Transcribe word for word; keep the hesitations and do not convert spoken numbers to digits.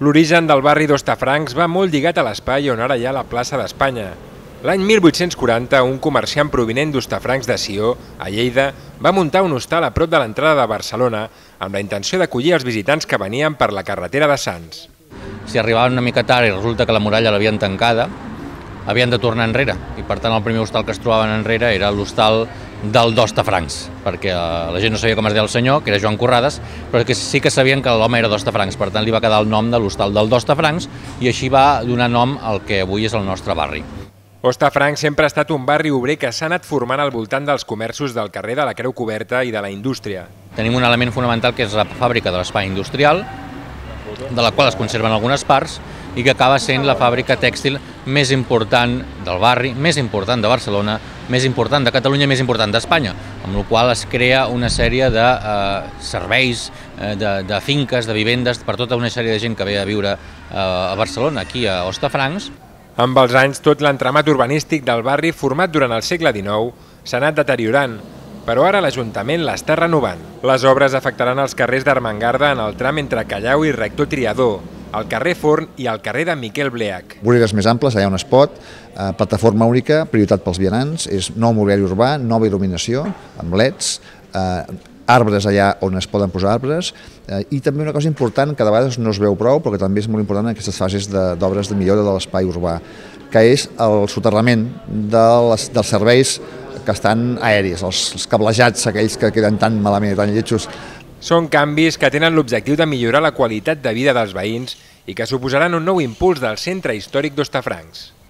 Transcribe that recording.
L'origen del barri d'Hostafrancs va molt lligat a l'espai on ara hi ha la plaça d'Espanya. L'any mil vuit-cents quaranta, un comerciant provinent d'Hostafrancs de Sió, a Lleida, va muntar un hostal a prop de l'entrada de Barcelona amb la intenció d'acollir els visitants que venien per la carretera de Sants. Si arribaven una mica tard i resulta que la muralla l'havien tancada, havien de tornar enrere, i per tant el primer hostal que es trobaven enrere era l'hostal del d'Hostafrancs, perquè la gent no sabia com es deia el senyor, que era Joan Corrades, però que sí que sabien que l'home era d'Hostafrancs, per tant li va quedar el nom de l'hostal del d'Hostafrancs i així va donar nom al que avui és el nostre barri. Hostafrancs sempre ha estat un barri obrer que s'ha anat formant al voltant dels comerços del carrer de la Creu Coberta i de la indústria. Tenim un element fonamental que és la fàbrica de l'espai industrial, de la qual es conserven algunes parts, i que acaba sent la fàbrica tèxtil més important del barri, més important de Barcelona, més important de Catalunya, més important d'Espanya, amb la qual es crea una sèrie de eh, serveis, eh, de, de finques, de vivendes, per tota una sèrie de gent que ve a viure eh, a Barcelona, aquí a Hostafrancs. Amb els anys, tot l'entramat urbanístic del barri, format durant el segle dinou, s'ha anat deteriorant, però ara l'Ajuntament l'està renovant. Les obres afectaran els carrers d'Armengarda en el tram entre Callao i Rector Triador, al carrer Forn i al carrer de Miquel Bleach. Voreres més amples, allà on es pot, eh, plataforma única, prioritat pels vianants, és nou mobiliari urbà, nova il·luminació, amb leds, eh, arbres allà on es poden posar arbres, eh, i també una cosa important que de vegades no es veu prou, però que també és molt important en aquestes fases d'obres de, de millora de l'espai urbà, que és el soterrament de les, dels serveis que estan aèris, els, els cablejats aquells que queden tan malament i tan lletjos. Són canvis que tenen l'objectiu de millorar la qualitat de vida dels veïns i que suposaran un nou impuls del centre històric d'Hostafrancs.